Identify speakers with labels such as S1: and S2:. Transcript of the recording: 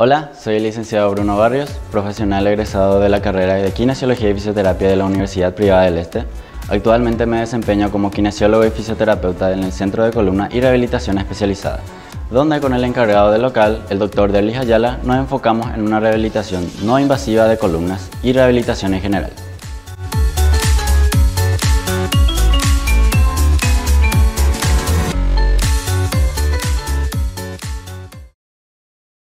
S1: Hola, soy el licenciado Bruno Barrios, profesional egresado de la carrera de Kinesiología y Fisioterapia de la Universidad Privada del Este. Actualmente me desempeño como kinesiólogo y fisioterapeuta en el Centro de Columna y Rehabilitación Especializada, donde con el encargado del local, el Dr. Derlis Ayala, nos enfocamos en una rehabilitación no invasiva de columnas y rehabilitación en general.